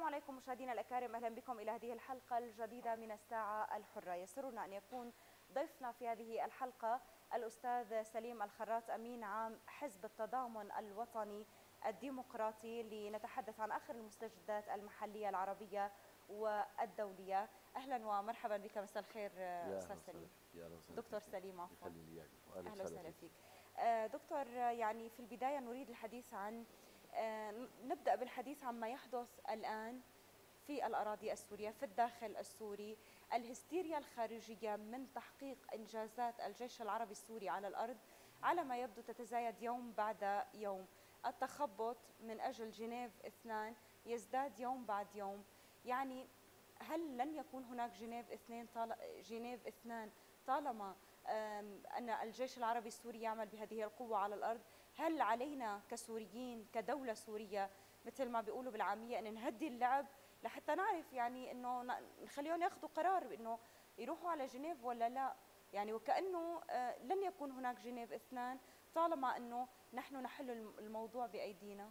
عليكم مشاهدينا الأكارم، أهلا بكم إلى هذه الحلقة الجديدة من الساعة الحرة. يسرنا أن يكون ضيفنا في هذه الحلقة الأستاذ سليم الخراط، أمين عام حزب التضامن الوطني الديمقراطي، لنتحدث عن آخر المستجدات المحلية العربية والدولية. أهلا ومرحبا بك، مساء الخير أستاذ سليم. دكتور سليم، عفوا. أهلا وسهلا فيك دكتور. يعني في البداية نريد الحديث عن نبدأ بالحديث عما يحدث الآن في الأراضي السورية، في الداخل السوري. الهستيريا الخارجية من تحقيق إنجازات الجيش العربي السوري على الأرض على ما يبدو تتزايد يوم بعد يوم. التخبط من أجل جنيف 2 يزداد يوم بعد يوم. يعني هل لن يكون هناك جنيف 2 طالما أن الجيش العربي السوري يعمل بهذه القوة على الأرض؟ هل علينا كسوريين كدولة سورية مثل ما بيقولوا بالعامية أن نهدي اللعب لحتى نعرف يعني أنه نخليهم ياخذوا قرار بأنه يروحوا على جنيف ولا لا؟ يعني وكأنه لن يكون هناك جنيف 2 طالما أنه نحن نحل الموضوع بأيدينا.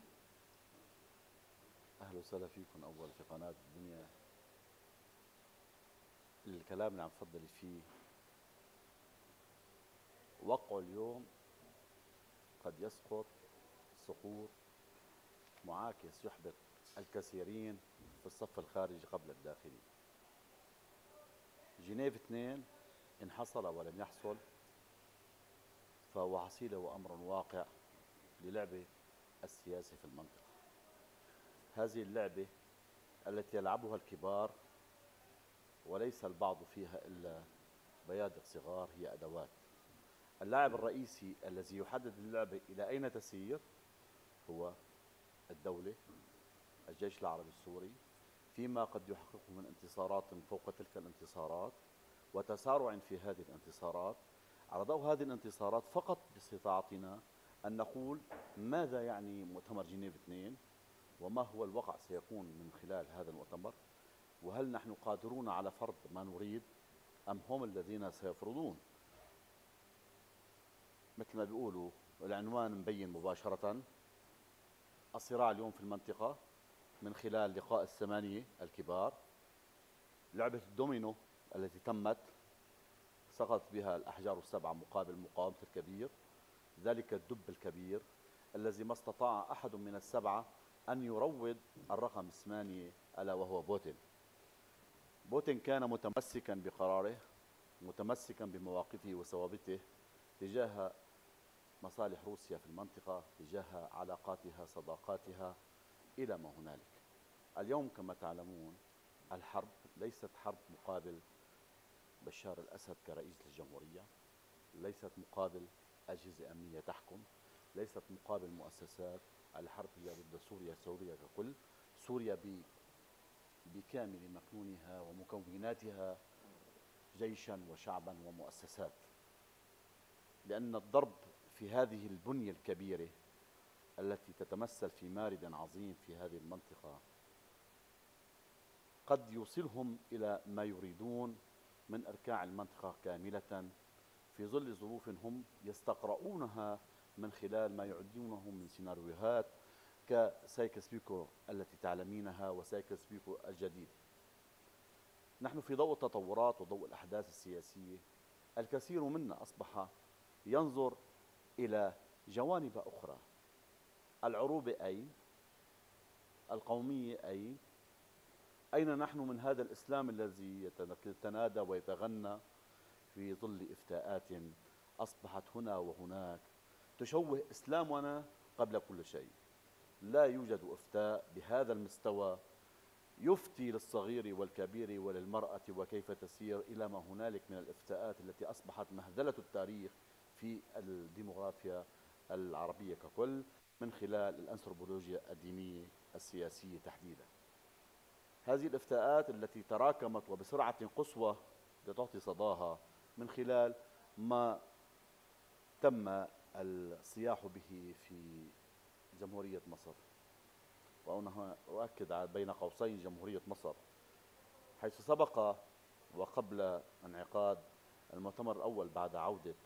أهلا وسهلا فيكم أول في قناة الدنيا. الكلام اللي عم تفضلي فيه وقعه اليوم قد يسقط سقوط معاكس يحبط الكثيرين في الصف الخارجي قبل الداخلي. جنيف 2 إن حصل ولم يحصل فهو حصيلة وأمر واقع للعبة السياسة في المنطقة. هذه اللعبة التي يلعبها الكبار وليس البعض فيها إلا بيادق صغار هي أدوات. اللاعب الرئيسي الذي يحدد اللعبة إلى أين تسير هو الدولة، الجيش العربي السوري، فيما قد يحققه من انتصارات فوق تلك الانتصارات وتسارع في هذه الانتصارات. على ضوء هذه الانتصارات فقط باستطاعتنا أن نقول ماذا يعني مؤتمر جنيف 2 وما هو الوقع سيكون من خلال هذا المؤتمر، وهل نحن قادرون على فرض ما نريد أم هم الذين سيفرضون. مثل ما بيقولوا العنوان مبين مباشرة. الصراع اليوم في المنطقة من خلال لقاء الثمانية الكبار، لعبة الدومينو التي تمت سقطت بها الأحجار السبعة مقابل مقاومة الكبير، ذلك الدب الكبير الذي ما استطاع أحد من السبعة أن يروض الرقم 8 ألا وهو بوتين. بوتين كان متمسكا بقراره، متمسكا بمواقفه وثوابته تجاه مصالح روسيا في المنطقة، تجاه علاقاتها صداقاتها إلى ما هنالك. اليوم كما تعلمون الحرب ليست حرب مقابل بشار الأسد كرئيس للجمهورية، ليست مقابل أجهزة أمنية تحكم، ليست مقابل مؤسسات. الحرب هي ضد سوريا ككل، سوريا بكامل مكنونها ومكوناتها، جيشا وشعبا ومؤسسات. لأن الضرب في هذه البنية الكبيرة التي تتمثل في مارد عظيم في هذه المنطقة قد يوصلهم إلى ما يريدون من إركاع المنطقة كاملة في ظل ظروف هم يستقرؤونها من خلال ما يعدونه من سيناريوهات كسايكس بيكو التي تعلمينها وسايكس بيكو الجديد. نحن في ضوء التطورات وضوء الأحداث السياسية الكثير منا أصبح ينظر إلى جوانب أخرى. العروبة أين؟ القومية أين؟ أين نحن من هذا الإسلام الذي يتنادى ويتغنى في ظل إفتاءات أصبحت هنا وهناك تشوه إسلامنا قبل كل شيء؟ لا يوجد إفتاء بهذا المستوى يفتي للصغير والكبير وللمرأة وكيف تسير إلى ما هنالك من الإفتاءات التي أصبحت مهزلة التاريخ في الديموغرافيا العربية ككل من خلال الأنثروبولوجيا الدينية السياسية تحديدا. هذه الإفتاءات التي تراكمت وبسرعة قصوى لتعطي صداها من خلال ما تم الصياح به في جمهورية مصر، وأنا أؤكد بين قوسين جمهورية مصر، حيث سبق وقبل انعقاد المؤتمر الأول بعد عودة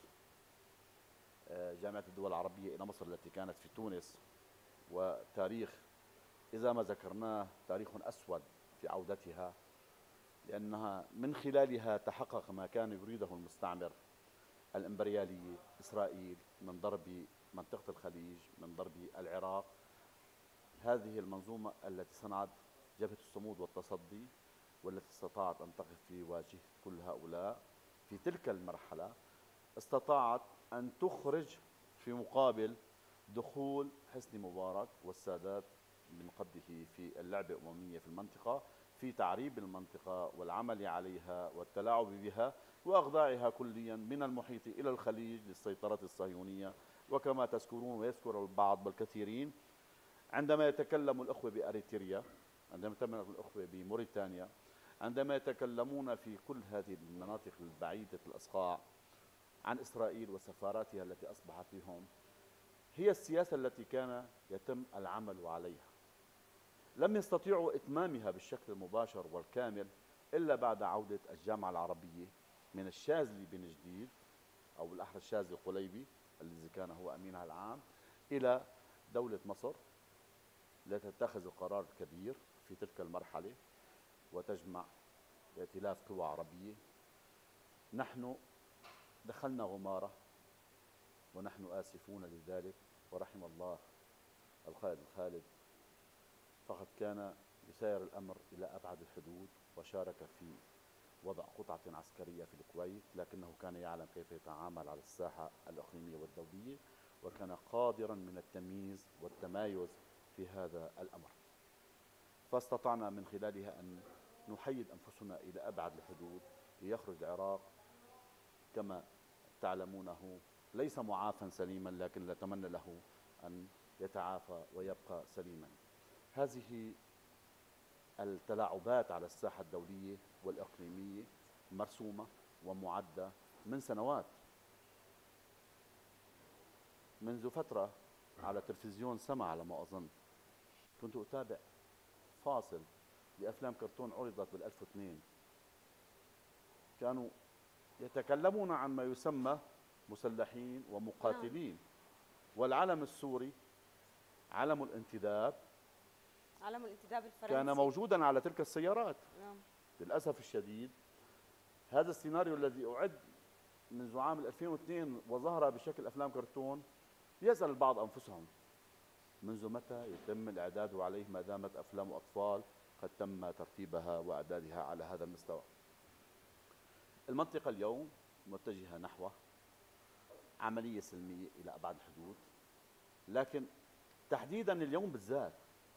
جامعة الدول العربية إلى مصر التي كانت في تونس، وتاريخ إذا ما ذكرناه تاريخ أسود في عودتها، لأنها من خلالها تحقق ما كان يريده المستعمر الإمبريالي إسرائيل من ضرب منطقة الخليج، من ضرب العراق. هذه المنظومة التي صنعت جبهة الصمود والتصدي، والتي استطاعت أن تقف في وجه كل هؤلاء في تلك المرحلة، استطاعت أن تخرج في مقابل دخول حسني مبارك والسادات من قبله في اللعبة الأممية في المنطقة، في تعريب المنطقة والعمل عليها والتلاعب بها وأخضاعها كليا من المحيط إلى الخليج للسيطرة الصهيونية. وكما تذكرون ويذكر البعض والكثيرين، عندما يتكلم الأخوة بأريتريا، عندما يتكلم الأخوة بموريتانيا، عندما يتكلمون في كل هذه المناطق البعيدة الأصقاع عن إسرائيل وسفاراتها التي أصبحت فيهم، هي السياسة التي كان يتم العمل عليها. لم يستطيعوا إتمامها بالشكل المباشر والكامل إلا بعد عودة الجامعة العربية من الشاذلي بن جديد، أو بالأحرى الشاذلي القليبي الذي كان هو أمينها العام، إلى دولة مصر لتتخذ القرار الكبير في تلك المرحلة وتجمع ائتلاف قوى عربية. نحن دخلنا غمارة ونحن آسفون لذلك، ورحم الله القائد الخالد، فقد كان يسير الأمر إلى أبعد الحدود وشارك في وضع قطعة عسكرية في الكويت، لكنه كان يعلم كيف يتعامل على الساحة الإقليمية والدولية، وكان قادرا من التمييز والتمايز في هذا الأمر. فاستطعنا من خلالها أن نحيد أنفسنا إلى أبعد الحدود ليخرج العراق كما تعلمونه ليس معافى سليما، لكن نتمنى له أن يتعافى ويبقى سليما. هذه التلاعبات على الساحة الدولية والإقليمية مرسومة ومعدة من سنوات. منذ فترة على تلفزيون سما على ما أظن كنت أتابع فاصل لأفلام كرتون عرضت بال1002، كانوا يتكلمون عن ما يسمى مسلحين ومقاتلين، والعلم السوري علم الانتداب، علم الانتداب الفرنسي كان موجودا على تلك السيارات. نعم. للأسف الشديد هذا السيناريو الذي أعد منذ عام 2002 وظهر بشكل أفلام كرتون، يسأل البعض أنفسهم منذ متى يتم الإعداد عليه ما دامت أفلام أطفال قد تم ترتيبها وإعدادها على هذا المستوى. المنطقة اليوم متجهة نحو عملية سلمية إلى أبعد الحدود، لكن تحديدا اليوم بالذات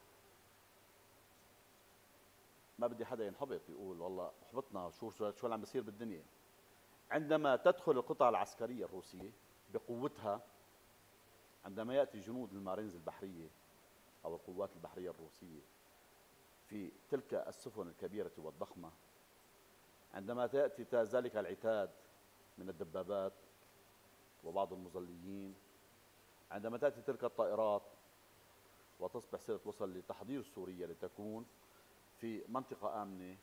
ما بدي حدا ينحبط يقول والله احبطنا شو اللي عم بيصير بالدنيا. عندما تدخل القطع العسكرية الروسية بقوتها، عندما يأتي جنود المارينز البحرية أو القوات البحرية الروسية في تلك السفن الكبيرة والضخمة، عندما تأتي ذلك العتاد من الدبابات وبعض المظليين، عندما تأتي تلك الطائرات وتصبح صلة وصل لتحضير سوريا لتكون في منطقة آمنة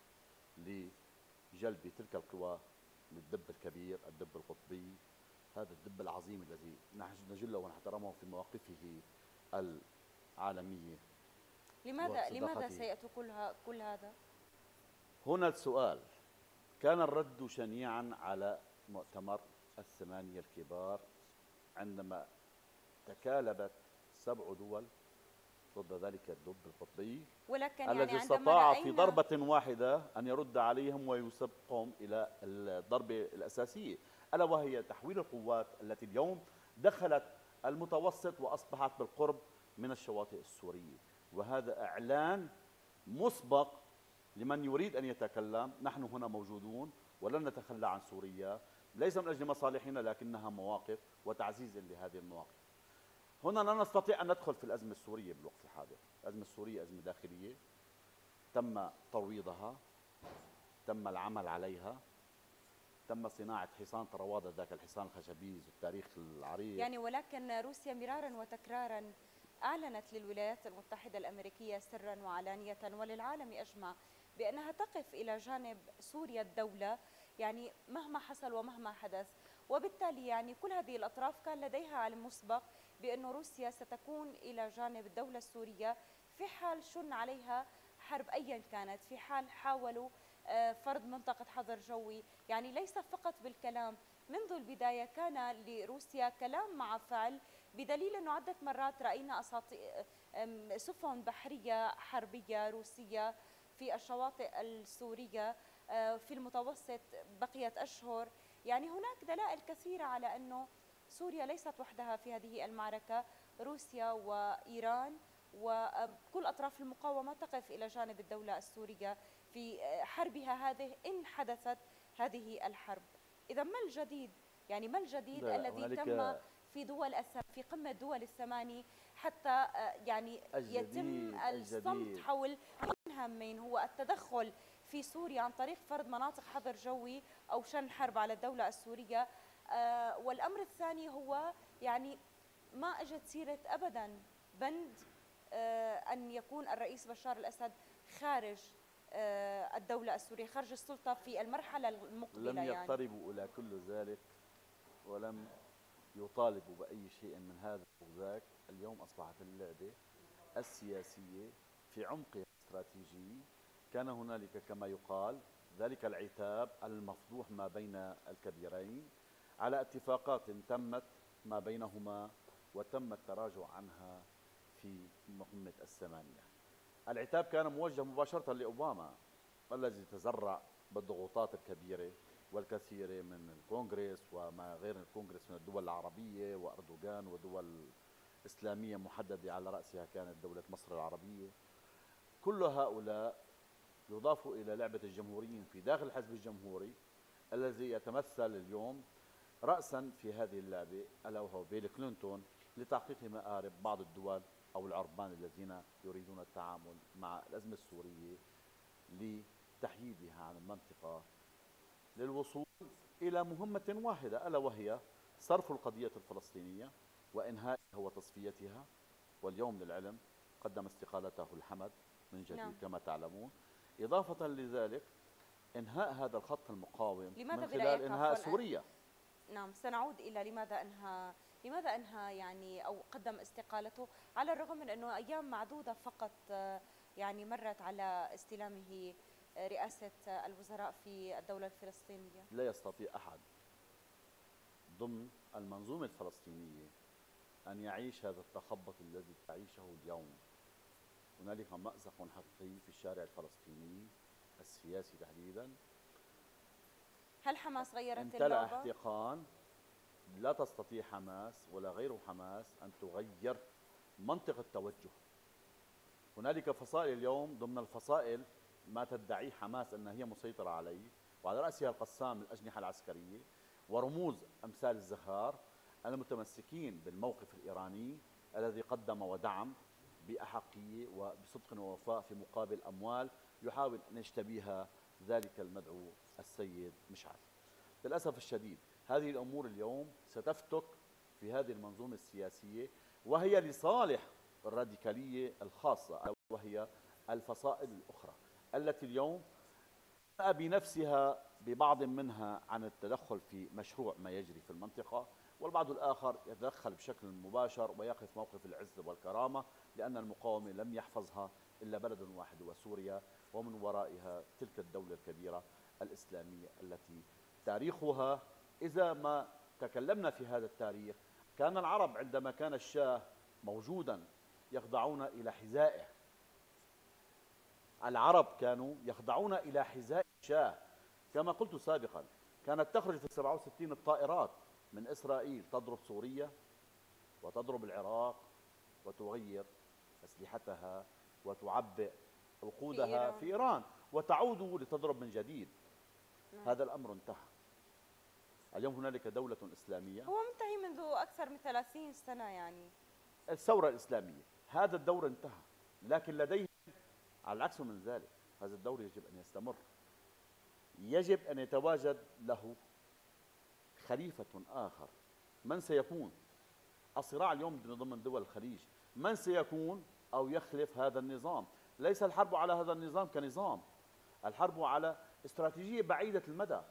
لجلب تلك القوى للدب الكبير، الدب القطبي، هذا الدب العظيم الذي نجله ونحترمه في مواقفه العالمية. لماذا سيأتي كل هذا؟ هنا السؤال. كان الرد شنيعا على مؤتمر الثمانية الكبار عندما تكالبت 7 دول ضد ذلك الدب القطبي، ولكن الذي استطاع في ضربة واحدة أن يرد عليهم ويسبقهم إلى الضربة الأساسية، ألا وهي تحويل القوات التي اليوم دخلت المتوسط وأصبحت بالقرب من الشواطئ السورية. وهذا إعلان مسبق لمن يريد أن يتكلم. نحن هنا موجودون ولن نتخلى عن سوريا، ليس من أجل مصالحنا لكنها مواقف وتعزيز لهذه المواقف. هنا لا نستطيع أن ندخل في الأزمة السورية بالوقت الحاضر. الأزمة السورية أزمة داخلية تم ترويضها، تم العمل عليها، تم صناعة حصان طروادة، ذاك الحصان الخشبي التاريخ العريق يعني. ولكن روسيا مرارا وتكرارا أعلنت للولايات المتحدة الأمريكية سرا وعلانية وللعالم أجمع بأنها تقف إلى جانب سوريا الدولة، يعني مهما حصل ومهما حدث. وبالتالي يعني كل هذه الأطراف كان لديها علم مسبق بأن روسيا ستكون إلى جانب الدولة السورية في حال شن عليها حرب أيا كانت، في حال حاولوا فرض منطقة حظر جوي، يعني ليس فقط بالكلام. منذ البداية كان لروسيا كلام مع فعل، بدليل أنه عدة مرات رأينا سفن بحرية حربية روسية في الشواطئ السورية في المتوسط بقيت أشهر. يعني هناك دلائل كثيرة على أنه سوريا ليست وحدها في هذه المعركة، روسيا وإيران وكل أطراف المقاومة تقف إلى جانب الدولة السورية في حربها هذه إن حدثت هذه الحرب. إذا ما الجديد؟ يعني ما الجديد الذي تم في قمة دول الثماني حتى يعني يتم الصمت حول هامين؟ هو التدخل في سوريا عن طريق فرض مناطق حظر جوي أو شن حرب على الدولة السورية. والأمر الثاني هو يعني ما أجت سيرة أبدا بند أن يكون الرئيس بشار الأسد خارج الدولة السورية، خارج السلطة في المرحلة المقبلة. لم يقتربوا إلى كل ذلك ولم يطالبوا بأي شيء من هذا أو ذاك. اليوم أصبحت اللعبة السياسية في عمقها الاستراتيجي. كان هنالك كما يقال ذلك العتاب المفضوح ما بين الكبيرين على اتفاقات تمت ما بينهما وتم التراجع عنها في قمة الثمانية. العتاب كان موجه مباشرة لأوباما الذي تزرع بالضغوطات الكبيرة والكثيرة من الكونغرس وما غير الكونغرس من الدول العربية وأردوغان ودول إسلامية محددة على رأسها كانت دولة مصر العربية. كل هؤلاء يضاف إلى لعبة الجمهوريين في داخل الحزب الجمهوري الذي يتمثل اليوم رأسا في هذه اللعبة ألا وهو بيل كلينتون لتحقيق مآرب بعض الدول أو العربان الذين يريدون التعامل مع الأزمة السورية لتحييدها عن المنطقة للوصول إلى مهمة واحدة ألا وهي صرف القضية الفلسطينية وإنهائها وتصفيتها. واليوم للعلم قدم استقالته الحمد من جديد. نعم. كما تعلمون. إضافة لذلك إنهاء هذا الخط المقاوم من خلال إنهاء سوريا. نعم، سنعود إلى لماذا أنهى يعني أو قدم استقالته، على الرغم من أنه أيام معدودة فقط يعني مرت على استلامه رئاسة الوزراء في الدولة الفلسطينية. لا يستطيع أحد ضمن المنظومة الفلسطينية أن يعيش هذا التخبط الذي تعيشه اليوم. هنالك مأزق حقيقي في الشارع الفلسطيني السياسي تحديدا. هل حماس غيرت امتلأ احتقان. لا تستطيع حماس ولا غير حماس أن تغير منطق التوجه. هنالك فصائل اليوم ضمن الفصائل ما تدعيه حماس أنها هي مسيطرة عليه، وعلى رأسها القسام الأجنحة العسكرية ورموز أمثال الزخار المتمسكين بالموقف الإيراني الذي قدم ودعم بأحقية وبصدق ووفاء في مقابل أموال يحاول أن يشتبيها ذلك المدعو السيد مشعل. للأسف الشديد هذه الأمور اليوم ستفتك في هذه المنظومة السياسية، وهي لصالح الراديكالية الخاصة وهي الفصائل الأخرى التي اليوم بنفسها ببعض منها عن التدخل في مشروع ما يجري في المنطقة، والبعض الآخر يتدخل بشكل مباشر ويقف موقف العز والكرامة، لأن المقاومة لم يحفظها إلا بلد واحد وسوريا، ومن ورائها تلك الدولة الكبيرة الإسلامية التي تاريخها إذا ما تكلمنا في هذا التاريخ كان العرب عندما كان الشاه موجودا يخضعون إلى حذائه. العرب كانوا يخضعون إلى حذاء الشاه. كما قلت سابقا كانت تخرج في 67 الطائرات من إسرائيل تضرب سوريا وتضرب العراق وتغير أسلحتها وتعبئ وقودها في إيران وتعود لتضرب من جديد. هذا الأمر انتهى. اليوم هنالك دولة إسلامية. هو منتهي منذ أكثر من 30 سنة يعني. الثورة الإسلامية هذا الدور انتهى، لكن لديه على العكس من ذلك هذا الدور يجب أن يستمر. يجب أن يتواجد له خليفة آخر. من سيكون؟ الصراع اليوم ضمن دول الخليج من سيكون أو يخلف هذا النظام؟ ليس الحرب على هذا النظام كنظام، الحرب على استراتيجية بعيدة المدى.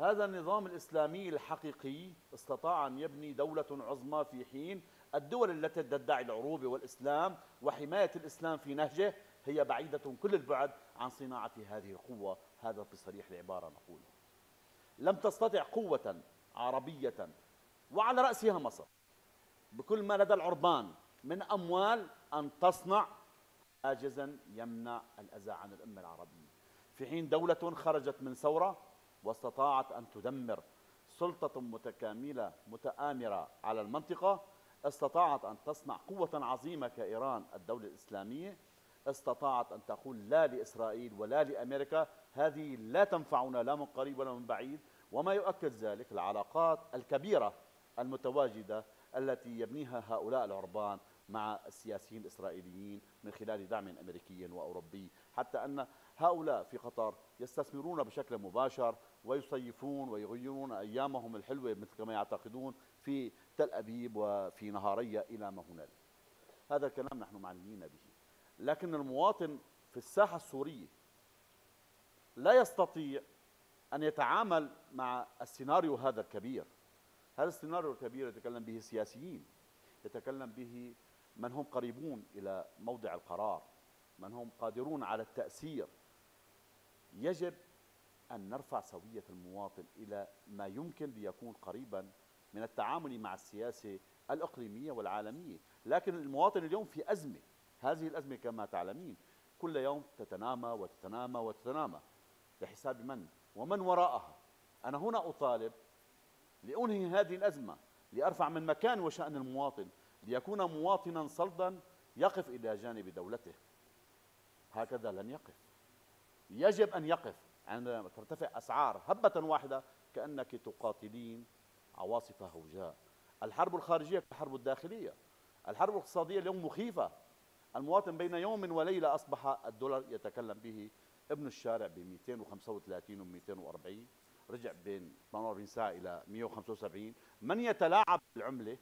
هذا النظام الإسلامي الحقيقي استطاع أن يبني دولة عظمى، في حين الدول التي تدعي العروبة والإسلام وحماية الإسلام في نهجه هي بعيدة كل البعد عن صناعة هذه القوة. هذا بصريح العبارة نقوله. لم تستطع قوة عربية وعلى رأسها مصر بكل ما لدى العربان من أموال أن تصنع حاجزا يمنع الأذى عن الأمة العربية، في حين دولة خرجت من ثورة واستطاعت أن تدمر سلطة متكاملة متآمرة على المنطقة، استطاعت أن تصنع قوة عظيمة كإيران الدولة الإسلامية، استطاعت أن تقول لا لإسرائيل ولا لأمريكا، هذه لا تنفعنا لا من قريب ولا من بعيد. وما يؤكد ذلك العلاقات الكبيرة المتواجدة التي يبنيها هؤلاء العربان مع السياسيين الإسرائيليين من خلال دعم أمريكي وأوروبي، حتى أن هؤلاء في قطر يستثمرون بشكل مباشر ويصيفون ويغيرون أيامهم الحلوة مثل كما يعتقدون في تل أبيب وفي نهارية إلى ما هنالك. هذا الكلام نحن معنيين به، لكن المواطن في الساحة السورية لا يستطيع أن يتعامل مع السيناريو هذا الكبير. هذا السيناريو الكبير يتكلم به سياسيين، يتكلم به من هم قريبون إلى موضع القرار، من هم قادرون على التأثير. يجب أن نرفع سوية المواطن إلى ما يمكن ليكون قريبا من التعامل مع السياسة الإقليمية والعالمية. لكن المواطن اليوم في أزمة، هذه الأزمة كما تعلمين كل يوم تتنامى وتتنامى وتتنامى، لحساب من ومن وراءها. أنا هنا أطالب لأنهي هذه الأزمة، لأرفع من مكان وشأن المواطن، ليكون مواطنا صلدا يقف إلى جانب دولته. هكذا لن يقف، يجب أن يقف عندما ترتفع أسعار هبة واحدة كأنك تقاتلين عواصف هوجاء. الحرب الخارجية كالحرب الداخلية. الحرب الاقتصادية اليوم مخيفة. المواطن بين يوم وليلة أصبح الدولار يتكلم به ابن الشارع ب 235 و 240، رجع بين 48 ساعة إلى 175. من يتلاعب بالعملة،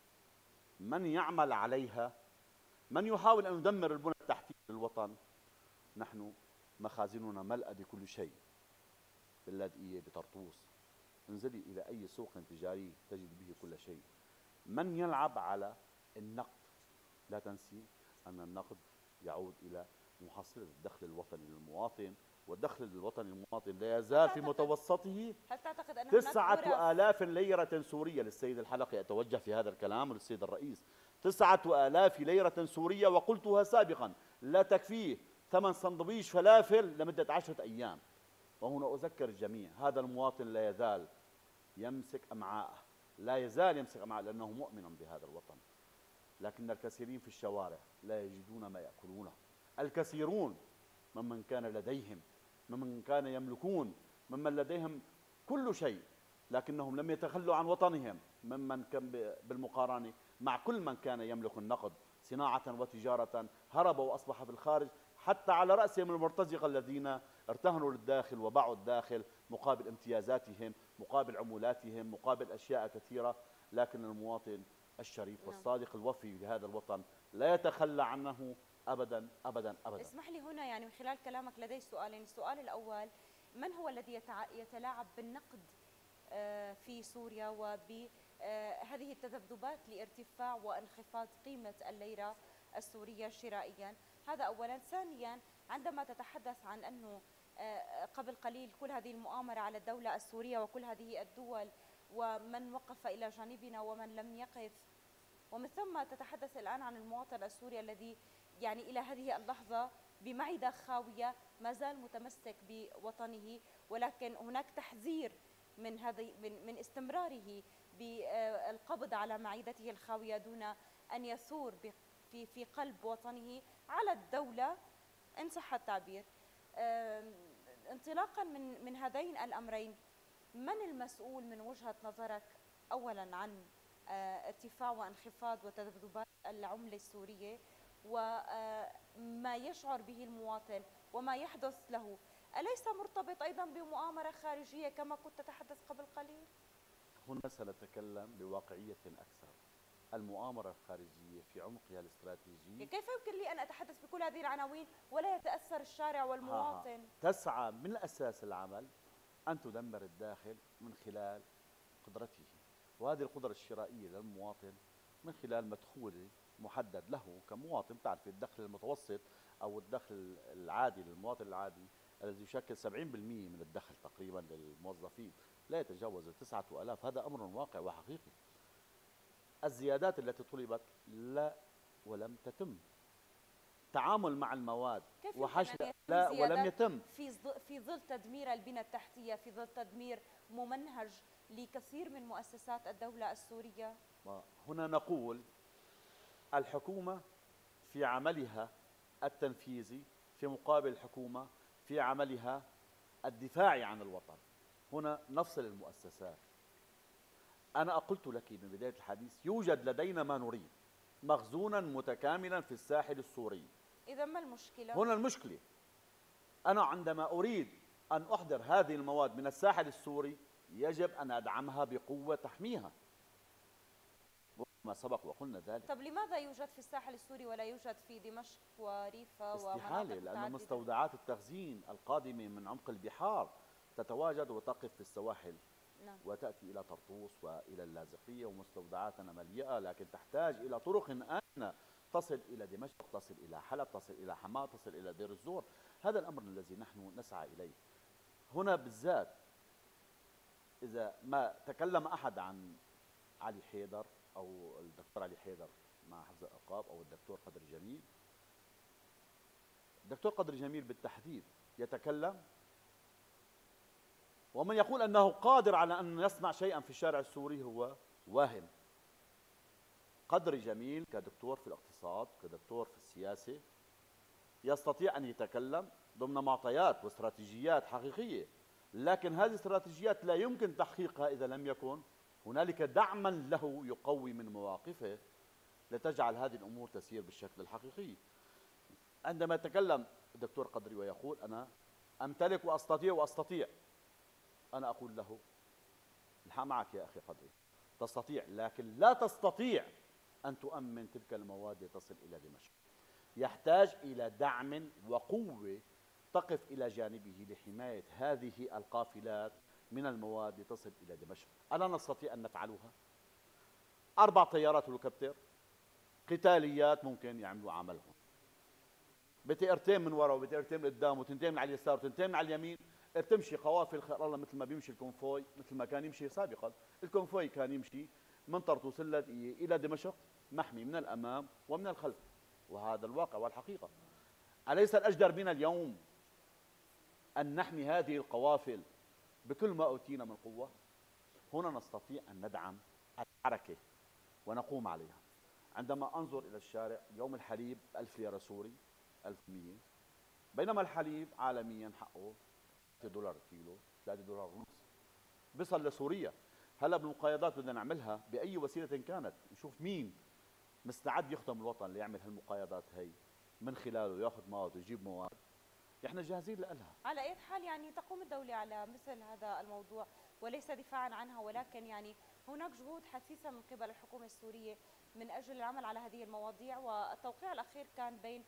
من يعمل عليها، من يحاول أن يدمر البنى التحتية للوطن. نحن مخازننا ملأى بكل شيء، باللاذقية بطرطوس، انزلي إلى أي سوق تجاري تجد به كل شيء. من يلعب على النقد، لا تنسي أن النقد يعود إلى محصلة الدخل الوطني للمواطن، والدخل الوطني للمواطن لا يزال في متوسطه هل تعتقد أن 9000 ليرة سورية. للسيد الحلقي أتوجه في هذا الكلام وللسيد الرئيس، 9000 ليرة سورية، وقلتها سابقا لا تكفيه ثمن سندويش فلافل لمدة 10 أيام. وهنا أذكر الجميع، هذا المواطن لا يزال يمسك أمعاءه، لا يزال يمسك أمعاءه لأنه مؤمن بهذا الوطن. لكن الكثيرين في الشوارع لا يجدون ما يأكلونه. الكثيرون ممن كان لديهم، ممن كان يملكون، ممن لديهم كل شيء، لكنهم لم يتخلوا عن وطنهم، ممن كان بالمقارنة مع كل من كان يملك النقد صناعة وتجارة هرب وأصبح في الخارج، حتى على رأسهم المرتزقة الذين ارتهنوا للداخل وباعوا الداخل مقابل امتيازاتهم، مقابل عمولاتهم، مقابل أشياء كثيرة. لكن المواطن الشريف والصادق الوفي لهذا الوطن لا يتخلى عنه أبدا أبدا أبدا. اسمح لي هنا يعني من خلال كلامك لدي سؤالين. السؤال الأول، من هو الذي يتلاعب بالنقد في سوريا وبهذه التذبذبات لارتفاع وانخفاض قيمة الليرة السورية شرائيا؟ هذا أولا. ثانيا، عندما تتحدث عن أنه قبل قليل كل هذه المؤامرة على الدولة السورية وكل هذه الدول ومن وقف إلى جانبنا ومن لم يقف، ومن ثم تتحدث الآن عن المواطن السوري الذي يعني إلى هذه اللحظة بمعدة خاوية ما زال متمسك بوطنه، ولكن هناك تحذير من استمراره بالقبض على معدته الخاوية دون أن يثور في قلب وطنه على الدولة إن صح التعبير. انطلاقا من هذين الأمرين، من المسؤول من وجهة نظرك أولا عن ارتفاع وانخفاض وتذبذبات العملة السورية وما يشعر به المواطن وما يحدث له؟ أليس مرتبط أيضا بمؤامرة خارجية كما كنت تتحدث قبل قليل؟ هنا سنتكلم بواقعية أكثر. المؤامرة الخارجية في عمقها الاستراتيجي، كيف يمكن لي أن أتحدث بكل هذه العناوين ولا يتأثر الشارع والمواطن؟ تسعى من الأساس العمل أن تدمر الداخل من خلال قدرته، وهذه القدرة الشرائية للمواطن من خلال مدخول محدد له كمواطن. تعرف الدخل المتوسط أو الدخل العادي للمواطن العادي الذي يشكل 70% من الدخل تقريبا للموظفين لا يتجاوز 9000. هذا أمر واقع وحقيقي. الزيادات التي طلبت لا ولم تتم. تعامل مع المواد وحشد لا ولم يتم في ظل تدمير البنى التحتية، في ظل تدمير ممنهج لكثير من مؤسسات الدولة السورية. هنا نقول الحكومة في عملها التنفيذي في مقابل الحكومة في عملها الدفاعي عن الوطن. هنا نفصل المؤسسات. أنا قلت لك من بداية الحديث يوجد لدينا ما نريد مخزونا متكاملا في الساحل السوري. إذا ما المشكلة؟ هنا المشكلة أنا عندما أريد أن أحضر هذه المواد من الساحل السوري يجب أن أدعمها بقوة تحميها، ما سبق وقلنا ذلك. طب لماذا يوجد في الساحل السوري ولا يوجد في دمشق وريفة استحالة، لأن مستودعات التخزين القادمة من عمق البحار تتواجد وتقف في السواحل. نعم. وتأتي إلى طرطوس وإلى اللاذقية ومستودعاتنا مليئة، لكن تحتاج إلى طرق آمنة تصل إلى دمشق، تصل إلى حلب، تصل إلى حماة، تصل إلى دير الزور. هذا الأمر الذي نحن نسعى إليه. هنا بالذات إذا ما تكلم أحد عن علي حيدر أو الدكتور علي حيدر مع حفظ الألقاب أو الدكتور قدر جميل، الدكتور قدر جميل بالتحديد يتكلم ومن يقول أنه قادر على أن يصنع شيئا في الشارع السوري هو واهم. قدر جميل كدكتور في الاقتصاد، كدكتور في السياسة، يستطيع أن يتكلم ضمن معطيات واستراتيجيات حقيقية، لكن هذه الاستراتيجيات لا يمكن تحقيقها إذا لم يكن هنالك دعما له يقوي من مواقفه لتجعل هذه الأمور تسير بالشكل الحقيقي. عندما يتكلم الدكتور قدري ويقول أنا أمتلك وأستطيع، أنا أقول له الحق معك يا أخي قدري، تستطيع، لكن لا تستطيع أن تؤمن تلك المواد لتصل إلى دمشق. يحتاج إلى دعم وقوة تقف إلى جانبه لحماية هذه القافلات من المواد لتصل إلى دمشق. ألا نستطيع أن نفعلها؟ 4 طيارات هليكوبتر قتاليات ممكن يعملوا عملهم، بتقرتين من وراء وبتقرتين من قدام وتنتين من على اليسار وتنتين من على اليمين، بتمشي قوافل خير الله مثل ما بيمشي الكونفوي، مثل ما كان يمشي سابقا. الكونفوي كان يمشي من طرطوس اللاذقية إلى دمشق محمي من الأمام ومن الخلف، وهذا الواقع والحقيقة. أليس الأجدر بنا اليوم أن نحمي هذه القوافل بكل ما أوتينا من قوة؟ هنا نستطيع أن ندعم الحركة ونقوم عليها. عندما أنظر إلى الشارع يوم الحليب 1000 ليرة سوري، 1100، بينما الحليب عالميا حقه $3 كيلو، $3.50 بيصل لسوريا. هلا بالمقايضات بدنا نعملها بأي وسيلة كانت، نشوف مين مستعد يخدم الوطن ليعمل هالمقايضات هي من خلاله ياخذ مواد ويجيب مواد، احنا جاهزين لها. على اي حال يعني تقوم الدولة على مثل هذا الموضوع وليس دفاعا عنها، ولكن يعني هناك جهود حثيثة من قبل الحكومة السورية من اجل العمل على هذه المواضيع، والتوقيع الاخير كان بين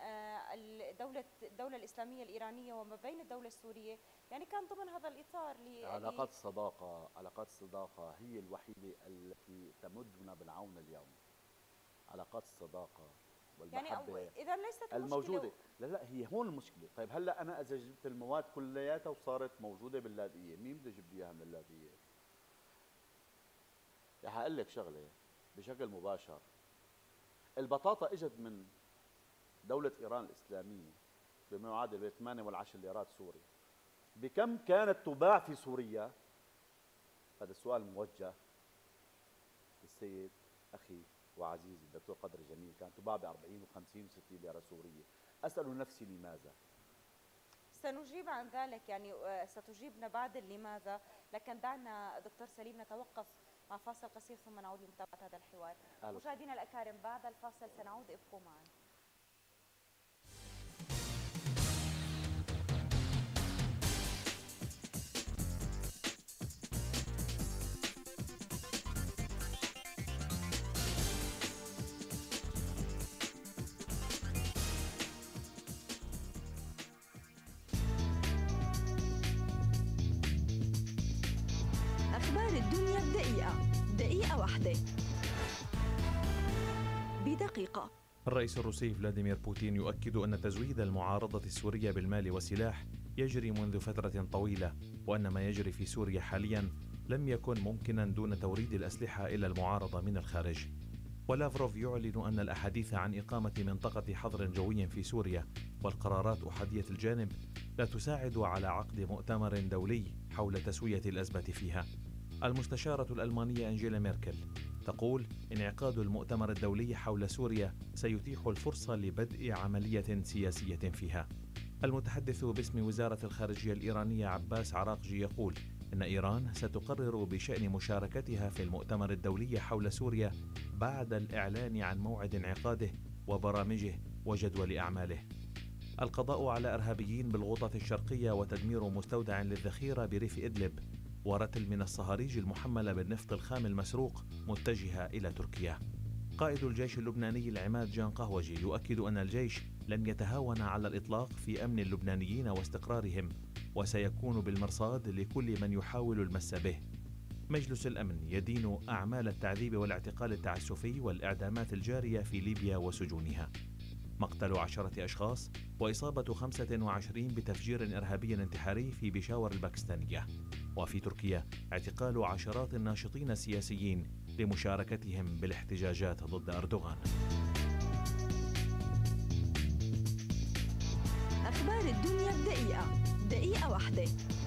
الدولة الإسلامية الإيرانية وما بين الدولة السورية، يعني كان ضمن هذا الإطار. علاقات الصداقة هي الوحيدة التي تمدنا بالعون اليوم. علاقات الصداقة والمحبة يعني إذا ليست الموجودة. لا هي هون المشكلة. طيب هلا أنا إذا جبت المواد كلياتها وصارت موجودة باللاذقية، مين بده يجيب لي إياها من اللاذقية؟ رح أقول لك شغلة بشكل مباشر، البطاطا إجت من دولة إيران الإسلامية بما يعادل بين 8 و10 ليرات سوري. بكم كانت تباع في سوريا؟ هذا السؤال موجه للسيد أخي وعزيزي الدكتور قدر جميل. كانت تباع ب 40 و50 و60 ليرة سورية. أسأل نفسي لماذا؟ سنجيب عن ذلك، يعني ستجيبنا بعد لماذا، لكن دعنا دكتور سليم نتوقف مع فاصل قصير ثم نعود لمتابعة هذا الحوار. مشاهدينا الأكارم بعد الفاصل سنعود، ابقوا معنا. دقيقة واحدة بدقيقة. الرئيس الروسي فلاديمير بوتين يؤكد أن تزويد المعارضة السورية بالمال والسلاح يجري منذ فترة طويلة، وأن ما يجري في سوريا حاليا لم يكن ممكنا دون توريد الأسلحة إلى المعارضة من الخارج. ولافروف يعلن أن الأحاديث عن إقامة منطقة حظر جوي في سوريا والقرارات أحادية الجانب لا تساعد على عقد مؤتمر دولي حول تسوية الأزمة فيها. المستشارة الألمانية أنجيلا ميركل تقول انعقاد المؤتمر الدولي حول سوريا سيتيح الفرصة لبدء عملية سياسية فيها. المتحدث باسم وزارة الخارجية الإيرانية عباس عراقجي يقول إن إيران ستقرر بشأن مشاركتها في المؤتمر الدولي حول سوريا بعد الإعلان عن موعد انعقاده وبرامجه وجدول أعماله. القضاء على إرهابيين بالغوطة الشرقية وتدمير مستودع للذخيرة بريف إدلب ورتل من الصهاريج المحملة بالنفط الخام المسروق متجهة إلى تركيا. قائد الجيش اللبناني العماد جان قهوجي يؤكد أن الجيش لن يتهاون على الإطلاق في أمن اللبنانيين واستقرارهم، وسيكون بالمرصاد لكل من يحاول المس به. مجلس الأمن يدين أعمال التعذيب والاعتقال التعسفي والإعدامات الجارية في ليبيا وسجونها. مقتل 10 أشخاص وإصابة 25 بتفجير إرهابي انتحاري في بيشاور الباكستانية. وفي تركيا اعتقال عشرات الناشطين السياسيين لمشاركتهم بالاحتجاجات ضد أردوغان. أخبار الدنيا دقيقة واحدة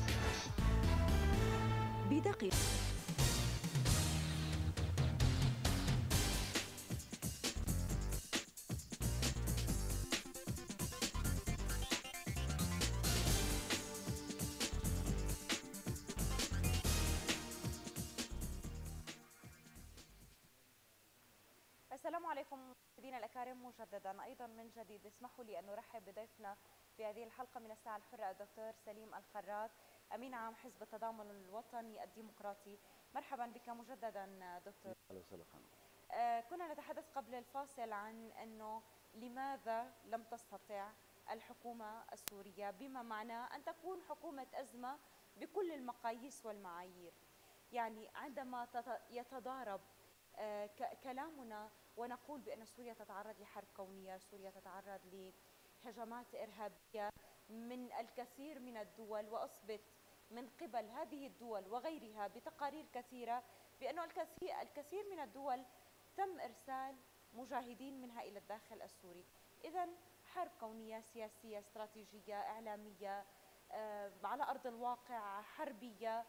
بدقيقة. السلام عليكم مشاهدينا الأكارم مجددا. أيضا من جديد اسمحوا لي أن نرحب بضيفنا في هذه الحلقة من الساعة الحرة الدكتور سليم الخراط، أمين عام حزب التضامن الوطني الديمقراطي. مرحبا بك مجددا دكتور. كنا نتحدث قبل الفاصل عن أنه لماذا لم تستطع الحكومة السورية بما معناه أن تكون حكومة أزمة بكل المقاييس والمعايير. يعني عندما يتضارب كلامنا ونقول بأن سوريا تتعرض لحرب كونية، سوريا تتعرض لهجمات إرهابية من الكثير من الدول، وأثبت من قبل هذه الدول وغيرها بتقارير كثيرة بأن الكثير من الدول تم إرسال مجاهدين منها إلى الداخل السوري. إذن حرب كونية، سياسية، استراتيجية، إعلامية، على أرض الواقع حربية،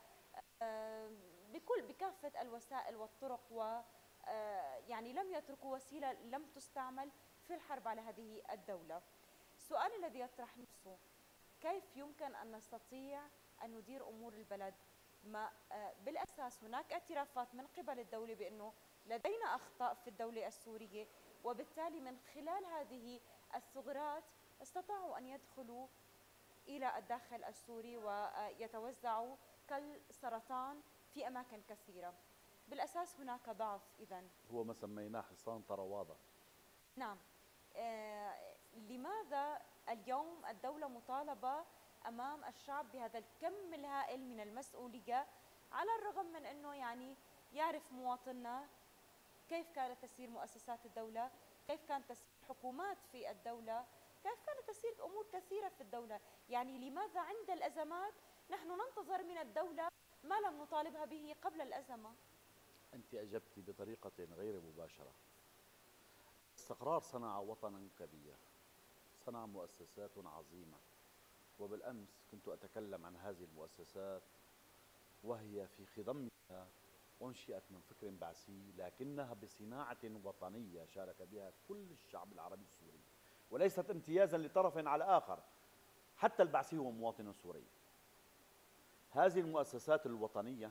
بكافة الوسائل والطرق، و يعني لم يتركوا وسيلة لم تستعمل في الحرب على هذه الدولة. السؤال الذي يطرح نفسه، كيف يمكن أن نستطيع أن ندير أمور البلد؟ ما بالأساس هناك اعترافات من قبل الدولة بأنه لدينا أخطاء في الدولة السورية، وبالتالي من خلال هذه الثغرات استطاعوا أن يدخلوا إلى الداخل السوري ويتوزعوا كالسرطان في أماكن كثيرة. بالأساس هناك ضعف. إذن هو ما سميناه حصان طروادة. نعم. لماذا اليوم الدولة مطالبة أمام الشعب بهذا الكم الهائل من المسؤولية، على الرغم من أنه يعني يعرف مواطننا كيف كانت تسير مؤسسات الدولة، كيف كانت تسير حكومات في الدولة، كيف كانت تسير أمور كثيرة في الدولة؟ يعني لماذا عند الأزمات نحن ننتظر من الدولة ما لم نطالبها به قبل الأزمة؟ أنت أجبت بطريقة غير مباشرة. الاستقرار صنع وطنا كبير، صنع مؤسسات عظيمة، وبالأمس كنت أتكلم عن هذه المؤسسات وهي في خضمها أنشئت من فكر بعثي، لكنها بصناعة وطنية شارك بها كل الشعب العربي السوري، وليست امتيازا لطرف على آخر. حتى البعثي هو مواطن سوري. هذه المؤسسات الوطنية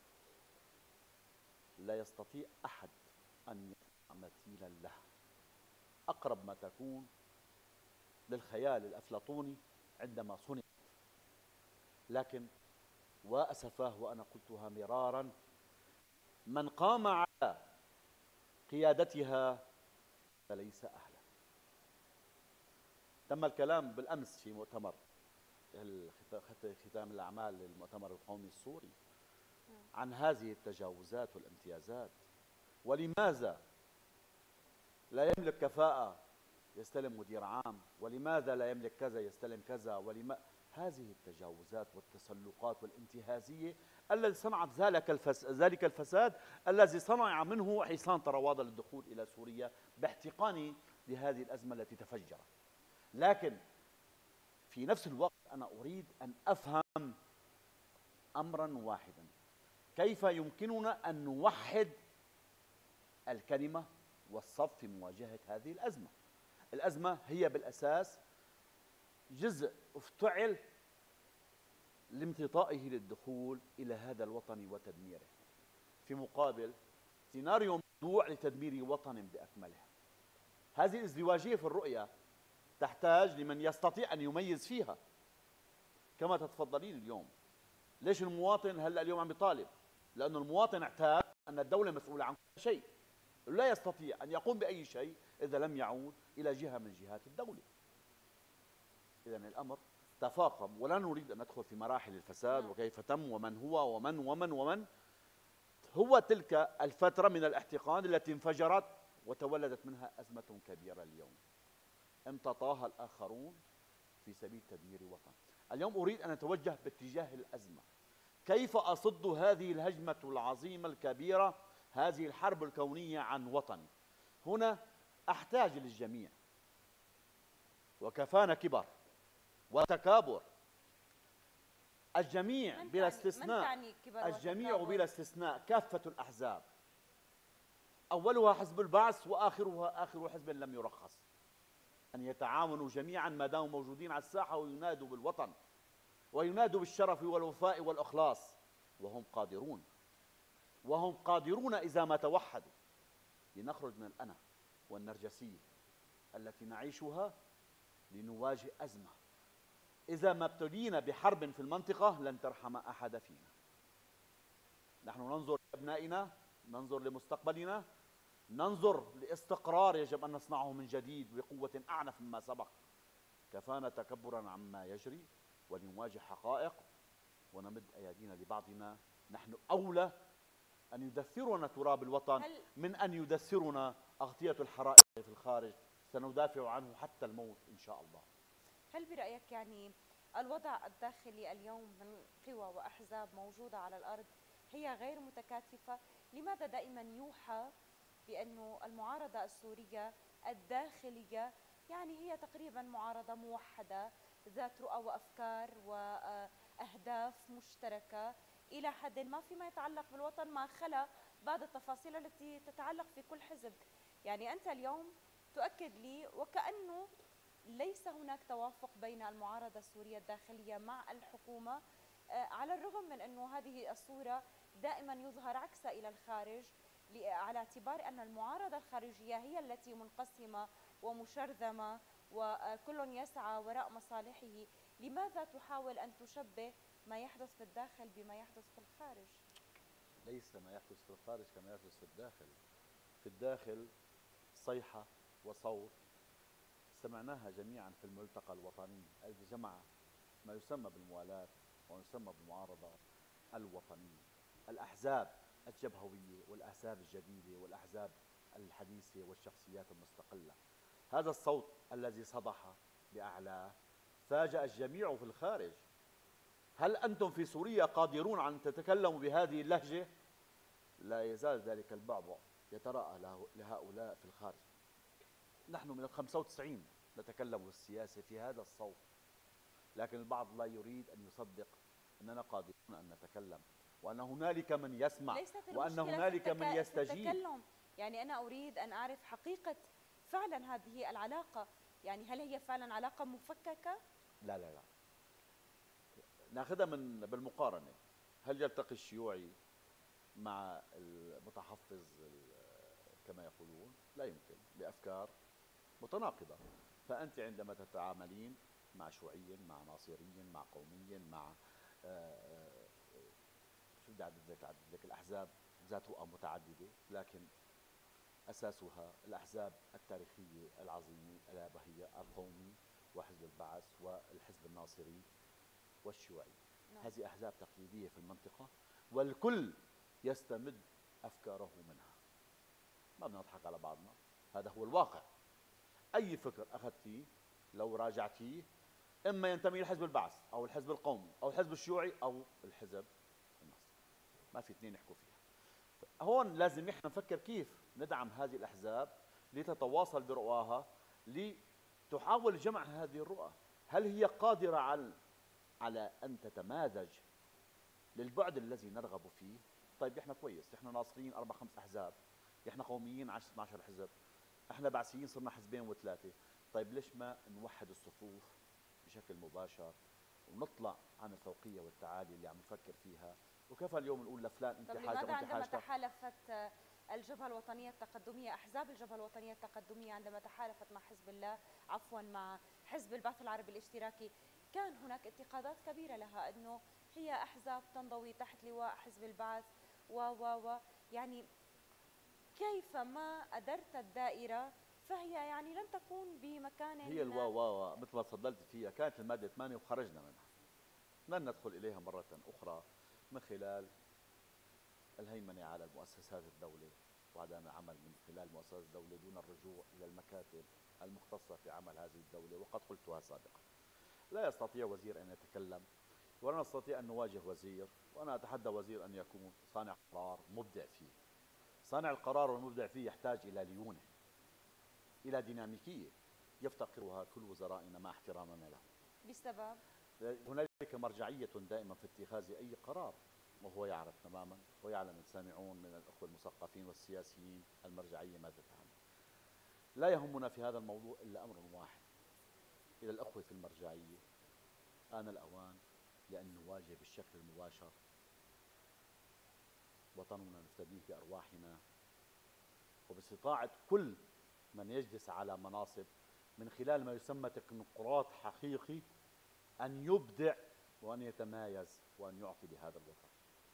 لا يستطيع أحد أن يصنع مثيلا لها. أقرب ما تكون للخيال الأفلاطوني عندما صنعت، لكن وأسفاه وأنا قلتها مرارا، من قام على قيادتها فليس أهلا. تم الكلام بالأمس في مؤتمر ختام الأعمال للمؤتمر القومي السوري، عن هذه التجاوزات والامتيازات. ولماذا لا يملك كفاءة يستلم مدير عام؟ ولماذا لا يملك كذا يستلم كذا؟ هذه التجاوزات والتسلقات والانتهازية التي صنعت ذلك الفساد الذي صنع منه حصان طروادة للدخول إلى سوريا باحتقانه لهذه الأزمة التي تفجرت. لكن في نفس الوقت أنا أريد أن أفهم أمرا واحدا: كيف يمكننا أن نوحد الكلمة والصف في مواجهة هذه الأزمة؟ الأزمة هي بالأساس جزء افتعل لامتطائه للدخول إلى هذا الوطن وتدميره، في مقابل سيناريو موضوع لتدمير وطن بأكمله. هذه الازدواجية في الرؤية تحتاج لمن يستطيع أن يميز فيها، كما تتفضلين اليوم. ليش المواطن هلأ اليوم عم يطالب؟ لأن المواطن اعتاد أن الدولة مسؤولة عن كل شيء، لا يستطيع أن يقوم بأي شيء إذا لم يعود إلى جهة من جهات الدولة. إذن الأمر تفاقم، ولا نريد أن ندخل في مراحل الفساد وكيف تم ومن هو ومن هو تلك الفترة من الاحتقان التي انفجرت وتولدت منها أزمة كبيرة اليوم امتطاها الآخرون في سبيل تدمير وطن. اليوم أريد أن أتوجه باتجاه الأزمة. كيف أصد هذه الهجمة العظيمة الكبيرة، هذه الحرب الكونية عن وطني؟ هنا أحتاج للجميع، وكفانا كبر وتكابر. الجميع بلا استثناء، الجميع بلا استثناء، كافة الأحزاب، أولها حزب البعث وآخرها آخر حزب لم يرخص، أن يتعاونوا جميعا ما داموا موجودين على الساحة وينادوا بالوطن وينادوا بالشرف والوفاء والإخلاص، وهم قادرون إذا ما توحدوا لنخرج من الأنا والنرجسية التي نعيشها لنواجه أزمة. إذا ما ابتلينا بحرب في المنطقة لن ترحم أحد فينا. نحن ننظر لأبنائنا، ننظر لمستقبلنا، ننظر لاستقرار يجب أن نصنعه من جديد بقوة أعنف مما سبق. كفانا تكبرا عما يجري، ولنواجه حقائق ونمد أيدينا لبعضنا. نحن أولى أن يدثرنا تراب الوطن من أن يدثرنا أغطية الحرائق في الخارج. سندافع عنه حتى الموت إن شاء الله. هل برأيك يعني الوضع الداخلي اليوم من قوى وأحزاب موجودة على الأرض هي غير متكاتفة؟ لماذا دائما يوحى بأن المعارضة السورية الداخلية يعني هي تقريبا معارضة موحدة ذات رؤى وأفكار وأهداف مشتركة إلى حد ما فيما يتعلق بالوطن، ما خلا بعض التفاصيل التي تتعلق في كل حزب؟ يعني أنت اليوم تؤكد لي وكأنه ليس هناك توافق بين المعارضة السورية الداخلية مع الحكومة، على الرغم من أنه هذه الصورة دائما يظهر عكسها إلى الخارج، على اعتبار أن المعارضة الخارجية هي التي منقسمة ومشرذمة وكل يسعى وراء مصالحه. لماذا تحاول أن تشبه ما يحدث في الداخل بما يحدث في الخارج؟ ليس ما يحدث في الخارج كما يحدث في الداخل. في الداخل صيحة وصوت سمعناها جميعا في الملتقى الوطني الذي جمع ما يسمى بالموالاة ويسمى بالمعارضة الوطنية، الأحزاب الجبهوية والأحزاب الجديدة والأحزاب الحديثة والشخصيات المستقلة. هذا الصوت الذي صدح بأعلاه فاجأ الجميع في الخارج. هل أنتم في سوريا قادرون على أن تتكلموا بهذه اللهجة؟ لا يزال ذلك البعبع يتراءى لهؤلاء في الخارج. نحن من 95 نتكلم بالسياسة في هذا الصوت، لكن البعض لا يريد أن يصدق أننا قادرون أن نتكلم، وأن هنالك من يسمع، وأن هنالك من يستجيب. يعني أنا أريد أن أعرف حقيقة فعلا هذه العلاقة، يعني هل هي فعلا علاقة مفككة؟ لا لا لا، ناخذها بالمقارنة. هل يلتقي الشيوعي مع المتحفظ كما يقولون؟ لا يمكن، بأفكار متناقضة. فأنت عندما تتعاملين مع شيوعي، مع ناصري، مع قومي، مع شو بدي أعدد لك الأحزاب ذات رؤى متعددة، لكن أساسها الأحزاب التاريخية العظيمة ألا وهي القومي وحزب البعث والحزب الناصري والشيوعي. هذه أحزاب تقليدية في المنطقة والكل يستمد أفكاره منها. ما بدنا نضحك على بعضنا، هذا هو الواقع. أي فكر أخذتيه لو راجعتيه إما ينتمي لحزب البعث أو الحزب القومي أو الحزب الشيوعي أو الحزب النصري، ما في اثنين يحكوا فيها. هون لازم نحن نفكر كيف ندعم هذه الأحزاب لتتواصل برؤاها، لتحاول جمع هذه الرؤى. هل هي قادرة على أن تتمازج للبعد الذي نرغب فيه؟ طيب احنا كويس، احنا ناصرين 4-5 أحزاب، احنا قوميين 12 حزب، احنا بعثيين صرنا حزبين و3. طيب ليش ما نوحد الصفوف بشكل مباشر ونطلع عن الفوقية والتعالي اللي عم نفكر فيها؟ وكفى اليوم نقول لفلان انت طب حاجة لماذا وانت عندما حاجة. تحالفت الجبهة الوطنية التقدمية، أحزاب الجبهة الوطنية التقدمية عندما تحالفت مع حزب الله، عفوا مع حزب البعث العربي الاشتراكي، كان هناك انتقادات كبيرة لها أنه هي أحزاب تنضوي تحت لواء حزب البعث و يعني كيف ما أدرت الدائرة فهي يعني لن تكون بمكان. هي الواوا مثل ما تفضلت فيها كانت المادة 8 وخرجنا منها، لن ندخل إليها مرة أخرى من خلال الهيمنة على المؤسسات الدولة وعدم العمل من خلال مؤسسات الدولة دون الرجوع إلى المكاتب المختصة في عمل هذه الدولة. وقد قلتها سابقا، لا يستطيع وزير أن يتكلم ولا نستطيع أن نواجه وزير، وأنا أتحدى وزير أن يكون صانع قرار مبدع فيه. صانع القرار والمبدع فيه يحتاج إلى ليونة، إلى ديناميكية يفتقرها كل وزرائنا مع احترامنا له. بسبب هنالك مرجعية دائما في اتخاذ أي قرار، وهو يعرف تماما ويعلم السامعون من الأخوة المثقفين والسياسيين المرجعية ماذا تعني. لا يهمنا في هذا الموضوع إلا أمر واحد: إلى الأخوة في المرجعية، آن الأوان لأن نواجه بالشكل المباشر وطننا نفتديه بأرواحنا، وباستطاعة كل من يجلس على مناصب من خلال ما يسمى تكنوقراط حقيقي أن يبدع وأن يتمايز وأن يعطي لهذا الوطن.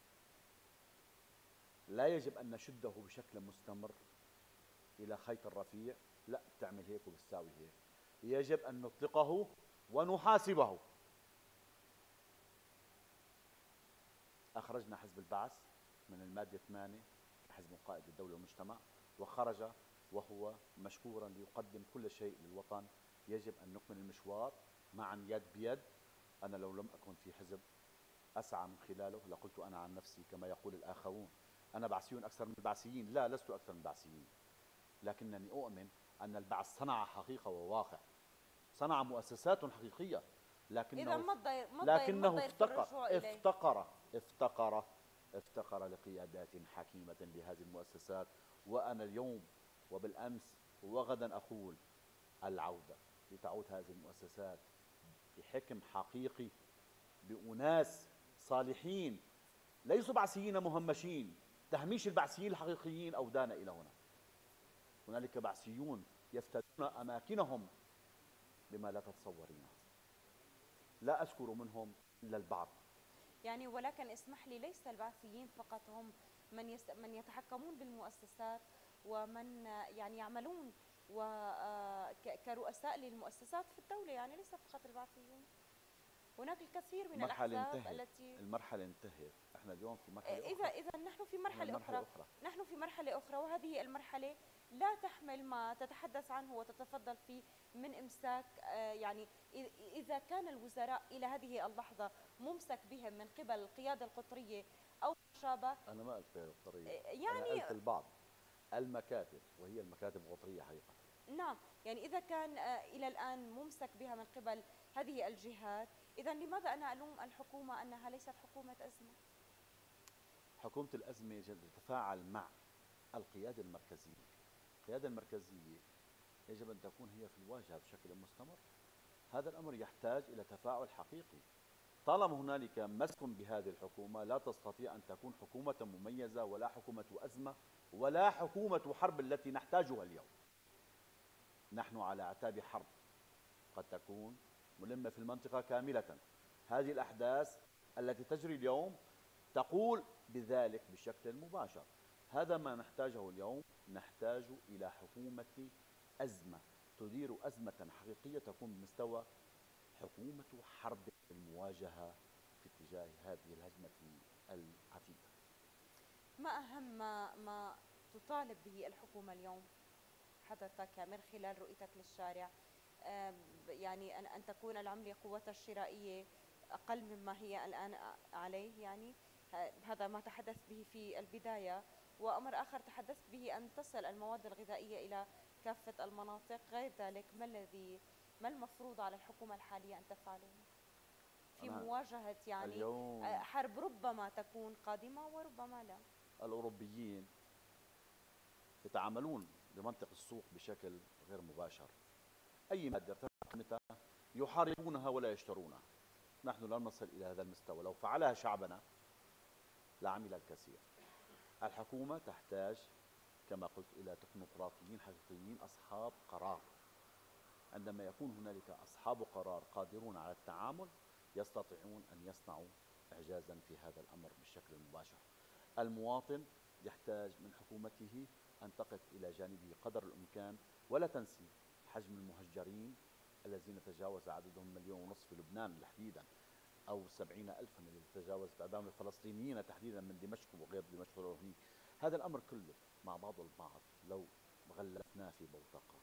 لا يجب أن نشده بشكل مستمر إلى خيط الرفيع، لا بتعمل هيك وبتساوي هيك. يجب أن نطلقه ونحاسبه. أخرجنا حزب البعث من المادة 8 كحزب قائد للدولة والمجتمع، وخرج وهو مشكورا ليقدم كل شيء للوطن. يجب أن نكمل المشوار معا يد بيد. أنا لو لم أكن في حزب أسعى من خلاله لقلت أنا عن نفسي كما يقول الآخرون أنا بعثيون أكثر من البعثيين. لا، لست أكثر من البعثيين، لكنني أؤمن أن البعث صنع حقيقة وواقع، صنع مؤسسات حقيقية، لكنه افتقر لقيادات حكيمة لهذه المؤسسات. وأنا اليوم وبالأمس وغدا أقول العودة لتعود هذه المؤسسات بحكم حقيقي، بأناس صالحين ليسوا بعثيين مهمشين. تهميش البعثيين الحقيقيين أودانا إلى هنا. هنالك بعثيون يفتدون أماكنهم بما لا تتصورينه. لا أذكر منهم إلا البعض يعني، ولكن اسمح لي، ليس البعثيين فقط هم من يتحكمون بالمؤسسات ومن يعني يعملون كرؤساء للمؤسسات في الدولة، يعني ليس فقط البعثيون، هناك الكثير من الأحزاب التي المرحلة انتهت. احنا اليوم في مرحلة أخرى. إذا نحن في مرحلة أخرى. نحن في مرحلة أخرى، وهذه المرحلة لا تحمل ما تتحدث عنه وتتفضل فيه من إمساك. يعني إذا كان الوزراء إلى هذه اللحظة ممسك بهم من قبل القيادة القطرية أو ما شابه. أنا ما قلت قيادة قطرية، يعني أنا قلت البعض، المكاتب، وهي المكاتب القطرية حقيقة. نعم، يعني إذا كان إلى الآن ممسك بها من قبل هذه الجهات، إذا لماذا أنا ألوم الحكومة أنها ليست حكومة أزمة؟ حكومة الأزمة تتفاعل مع القيادة المركزية. القيادة المركزية يجب أن تكون هي في الواجهة بشكل مستمر. هذا الأمر يحتاج إلى تفاعل حقيقي. طالما هنالك مسك بهذه الحكومة لا تستطيع أن تكون حكومة مميزة ولا حكومة أزمة ولا حكومة حرب التي نحتاجها اليوم. نحن على أعتاب حرب قد تكون ملمة في المنطقة كاملة. هذه الأحداث التي تجري اليوم تقول بذلك بشكل مباشر. هذا ما نحتاجه اليوم. نحتاج إلى حكومة أزمة تدير أزمة حقيقية تكون بمستوى حكومة حرب المواجهة في اتجاه هذه الهجمة العتيدة. ما أهم ما تطالب به الحكومة اليوم حضرتك من خلال رؤيتك للشارع؟ يعني أن تكون العملة قوتها الشرائية أقل مما هي الآن عليه، يعني هذا ما تحدثت به في البداية. وأمر آخر تحدثت به أن تصل المواد الغذائية إلى كافة المناطق. غير ذلك ما المفروض على الحكومة الحالية أن تفعله في مواجهة يعني حرب ربما تكون قادمة وربما لا؟ الأوروبيين يتعاملون بمنطق السوق بشكل غير مباشر. أي مادة ارتفعت قيمتها يحاربونها ولا يشترونها. نحن لن نصل إلى هذا المستوى. لو فعلها شعبنا لعمل الكثير. الحكومة تحتاج كما قلت إلى تكنوقراطيين حقيقيين أصحاب قرار. عندما يكون هنالك أصحاب قرار قادرون على التعامل يستطيعون أن يصنعوا إعجازا في هذا الأمر بالشكل المباشر. المواطن يحتاج من حكومته أن تقف إلى جانبه قدر الإمكان، ولا تنسي حجم المهجرين الذين تجاوز عددهم 1.5 مليون في لبنان تحديدا، أو 70,000 الذي تجاوزت أعدام الفلسطينيين تحديدا من دمشق وغير دمشق هنيك. هذا الأمر كله مع بعضه البعض لو غلفناه في بوتقة،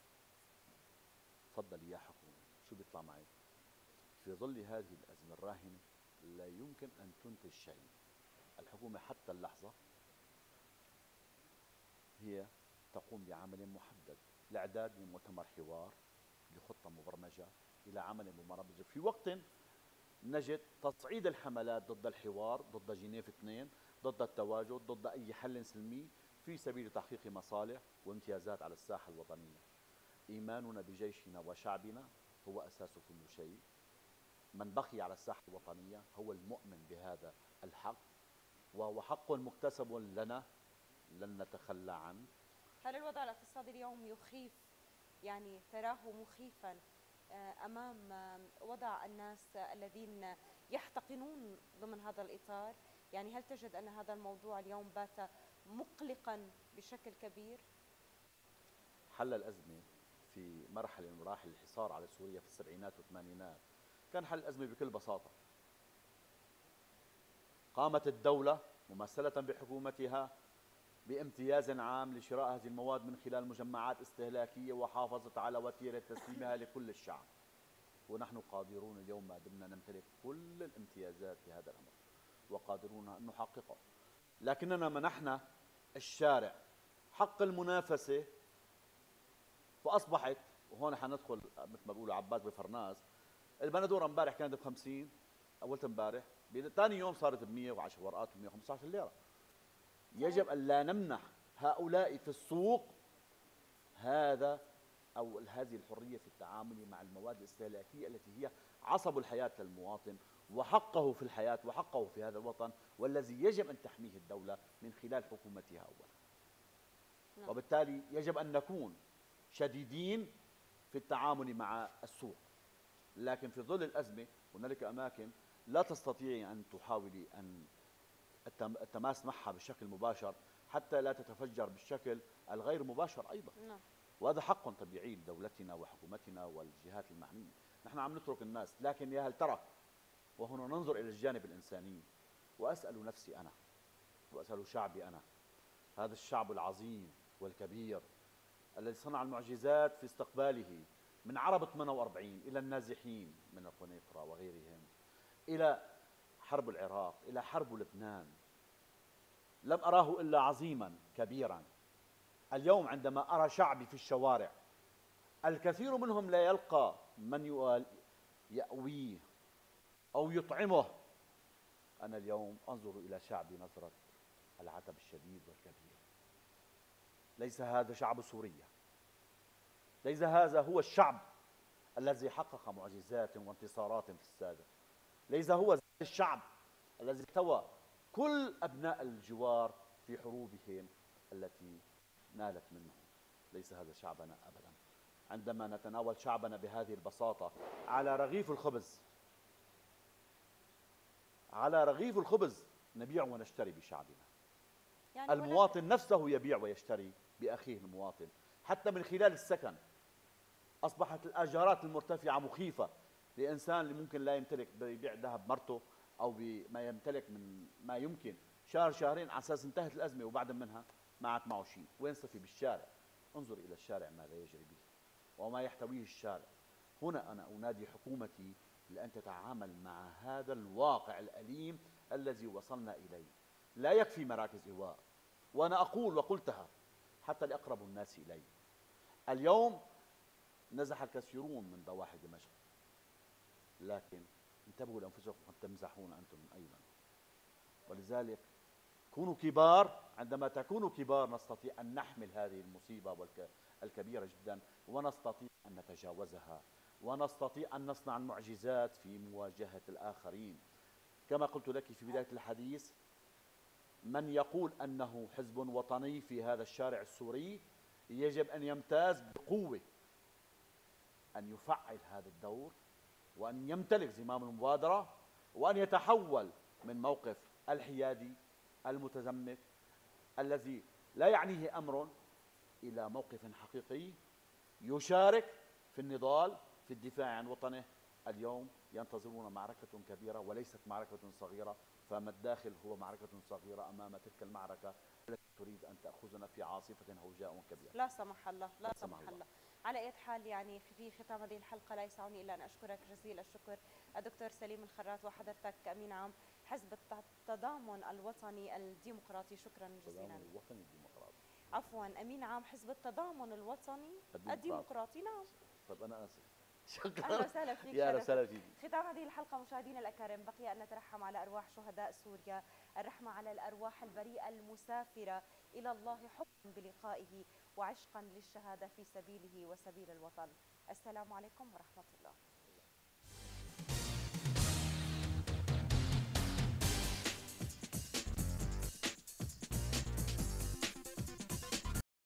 تفضل يا حكومة شو بيطلع معي؟ في ظل هذه الأزمة الراهنة لا يمكن أن تنتج شيء. الحكومة حتى اللحظة هي تقوم بعمل محدد، الإعداد لمؤتمر حوار لخطة مبرمجة إلى عمل مبرمج في وقت نجد تصعيد الحملات ضد الحوار، ضد جنيف 2، ضد التواجد، ضد أي حل سلمي في سبيل تحقيق مصالح وامتيازات على الساحة الوطنية. إيماننا بجيشنا وشعبنا هو أساس كل شيء. من بقي على الساحة الوطنية هو المؤمن بهذا الحق، وهو حق مكتسب لنا لن نتخلى عنه. هل الوضع الاقتصادي اليوم يخيف، يعني تراه مخيفا أمام وضع الناس الذين يحتقنون ضمن هذا الإطار؟ يعني هل تجد أن هذا الموضوع اليوم بات مقلقا بشكل كبير؟ حل الأزمة في مرحلة من مراحل الحصار على سوريا في السبعينات والثمانينات كان حل الأزمة بكل بساطة. قامت الدولة ممثلة بحكومتها بامتياز عام لشراء هذه المواد من خلال مجمعات استهلاكية، وحافظت على وتيرة تسليمها لكل الشعب. ونحن قادرون اليوم ما دمنا نمتلك كل الامتيازات في هذا الأمر وقادرون أن نحققه، لكننا منحنا الشارع حق المنافسة، فأصبحت وهون حندخل مثل ما بيقولوا عباس بفرناس. البندورة امبارح كانت ب50، أول امبارح، ثاني يوم صارت ب110 ورقات ب115 ليرة. يجب أن لا نمنح هؤلاء في السوق هذه الحرية في التعامل مع المواد الاستهلاكية التي هي عصب الحياة للمواطن وحقه في الحياة وحقه في هذا الوطن، والذي يجب أن تحميه الدولة من خلال حكومتها أولا. وبالتالي يجب أن نكون شديدين في التعامل مع السوق، لكن في ظل الأزمة هنالك أماكن لا تستطيعي أن تحاولي أن التماس معها بشكل مباشر حتى لا تتفجر بالشكل الغير مباشر أيضا. وهذا حق طبيعي لدولتنا وحكومتنا والجهات المعنية. نحن عم نترك الناس، لكن يا هل ترى وهنا ننظر إلى الجانب الإنساني، وأسأل نفسي أنا وأسأل شعبي أنا، هذا الشعب العظيم والكبير الذي صنع المعجزات في استقباله من عرب 48 إلى النازحين من القنيطرة وغيرهم، إلى حرب العراق، إلى حرب لبنان، لم أراه إلا عظيما كبيرا. اليوم عندما أرى شعبي في الشوارع الكثير منهم لا يلقى من يأويه أو يطعمه، أنا اليوم أنظر إلى شعبي نظرة العتب الشديد والكبير. ليس هذا شعب سوريا، ليس هذا هو الشعب الذي حقق معجزات وانتصارات في السابق، ليس هو الشعب الذي احتوى كل أبناء الجوار في حروبهم التي نالت منهم. ليس هذا شعبنا أبدا. عندما نتناول شعبنا بهذه البساطة على رغيف الخبز، على رغيف الخبز نبيع ونشتري بشعبنا. يعني المواطن نفسه يبيع ويشتري بأخيه المواطن، حتى من خلال السكن. أصبحت الآجارات المرتفعة مخيفة لإنسان اللي ممكن لا يمتلك، بده يبيع ذهب مرته أو بما يمتلك من ما يمكن شهر شهرين على أساس انتهت الأزمة وبعد منها ما عاد معه شيء. وين صفي بالشارع؟ انظر إلى الشارع ماذا يجري به وما يحتويه الشارع. هنا أنا أنادي حكومتي لأن تتعامل مع هذا الواقع الأليم الذي وصلنا إليه. لا يكفي مراكز إيواء، وأنا أقول وقلتها حتى لأقرب الناس إلي. اليوم نزح الكثيرون من ضواحي دمشق، لكن انتبهوا لأنفسكم قد تمزحون أنتم أيضا. ولذلك كونوا كبار، عندما تكونوا كبار نستطيع أن نحمل هذه المصيبة الكبيرة جدا، ونستطيع أن نتجاوزها، ونستطيع أن نصنع المعجزات في مواجهة الآخرين. كما قلت لك في بداية الحديث، من يقول أنه حزب وطني في هذا الشارع السوري يجب أن يمتاز بقوة أن يفعل هذا الدور، وأن يمتلك زمام المبادرة، وأن يتحول من موقف الحيادي المتزمت الذي لا يعنيه أمر إلى موقف حقيقي يشارك في النضال في الدفاع عن وطنه. اليوم ينتظرون معركة كبيرة وليست معركة صغيرة، فما الداخل هو معركة صغيرة أمام تلك المعركة التي تريد أن تأخذنا في عاصفة هوجاء كبيرة. لا سمح الله، لا سمح الله. على أي حال يعني في ختام هذه الحلقة لا يسعني إلا أن أشكرك جزيل الشكر الدكتور سليم الخراط، وحضرتك أمين عام حزب التضامن الوطني الديمقراطي. شكرا جزيلا. التضامن الوطني الديمقراطي، عفوا أمين عام حزب التضامن الوطني الديمقراطي. نعم. طيب أنا آسف. شكرا. أهلا وسهلا فيك. يا أهلا وسهلا فيك. ختام هذه الحلقة مشاهدينا الأكارم، بقي أن نترحم على أرواح شهداء سوريا، الرحمة على الأرواح البريئة المسافرة إلى الله حبا بلقائه وعشقا للشهادة في سبيله وسبيل الوطن. السلام عليكم ورحمة الله.